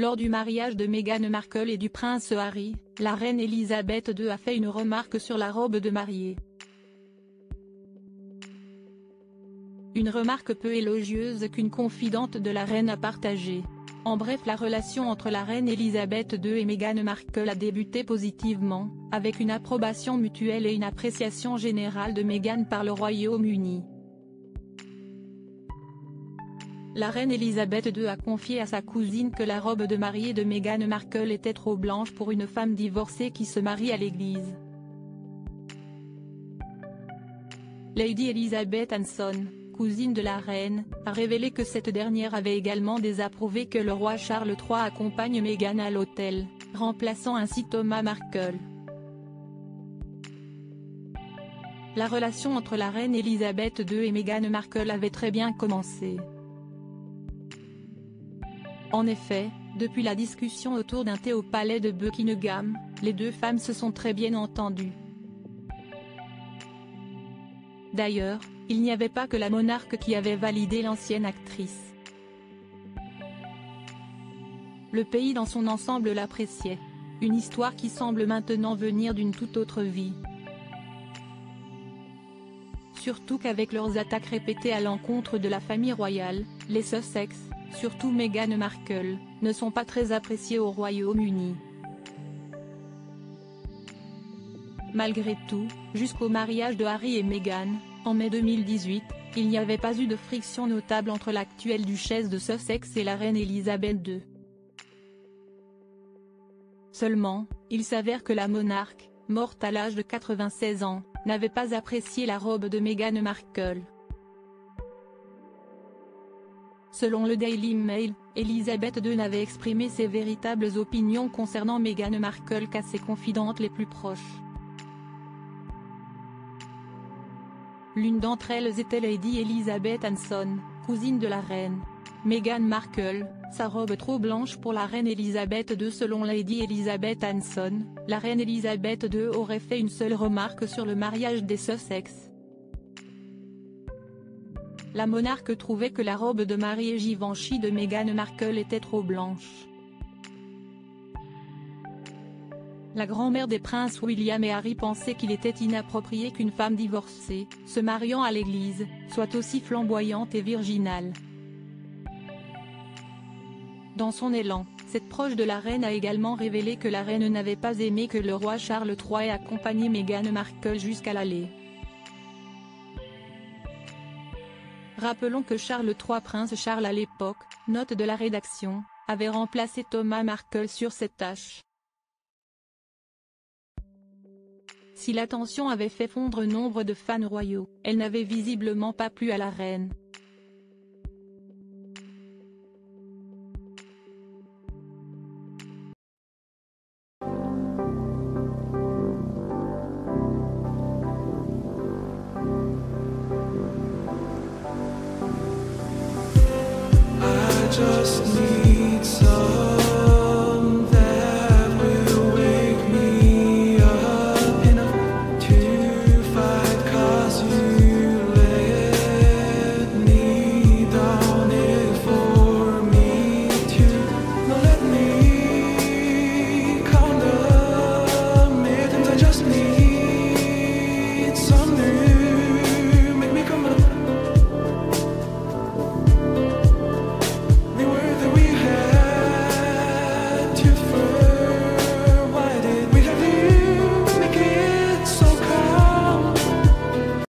Lors du mariage de Meghan Markle et du prince Harry, la reine Elisabeth II a fait une remarque sur la robe de mariée. Une remarque peu élogieuse qu'une confidente de la reine a partagée. En bref, la relation entre la reine Elisabeth II et Meghan Markle a débuté positivement, avec une approbation mutuelle et une appréciation générale de Meghan par le Royaume-Uni. La reine Elisabeth II a confié à sa cousine que la robe de mariée de Meghan Markle était trop blanche pour une femme divorcée qui se marie à l'église. Lady Elizabeth Anson, cousine de la reine, a révélé que cette dernière avait également désapprouvé que le roi Charles III accompagne Meghan à l'autel, remplaçant ainsi Thomas Markle. La relation entre la reine Elisabeth II et Meghan Markle avait très bien commencé. En effet, depuis la discussion autour d'un thé au palais de Buckingham, les deux femmes se sont très bien entendues. D'ailleurs, il n'y avait pas que la monarque qui avait validé l'ancienne actrice. Le pays dans son ensemble l'appréciait. Une histoire qui semble maintenant venir d'une toute autre vie. Surtout qu'avec leurs attaques répétées à l'encontre de la famille royale, les Sussex, surtout Meghan Markle, ne sont pas très appréciés au Royaume-Uni. Malgré tout, jusqu'au mariage de Harry et Meghan, en mai 2018, il n'y avait pas eu de friction notable entre l'actuelle duchesse de Sussex et la reine Elisabeth II. Seulement, il s'avère que la monarque, morte à l'âge de 96 ans, n'avait pas apprécié la robe de Meghan Markle. Selon le Daily Mail, Elisabeth II n'avait exprimé ses véritables opinions concernant Meghan Markle qu'à ses confidentes les plus proches. L'une d'entre elles était Lady Elizabeth Anson, cousine de la reine. Meghan Markle, sa robe trop blanche pour la reine Elisabeth II. Selon Lady Elizabeth Anson, la reine Elisabeth II aurait fait une seule remarque sur le mariage des Sussex. La monarque trouvait que la robe de mariée Givenchy de Meghan Markle était trop blanche. La grand-mère des princes William et Harry pensait qu'il était inapproprié qu'une femme divorcée, se mariant à l'église, soit aussi flamboyante et virginale. Dans son élan, cette proche de la reine a également révélé que la reine n'avait pas aimé que le roi Charles III ait accompagné Meghan Markle jusqu'à l'allée. Rappelons que Charles III, prince Charles à l'époque, note de la rédaction, avait remplacé Thomas Markle sur cette tâche. Si l'attention avait fait fondre nombre de fans royaux, elle n'avait visiblement pas plu à la reine.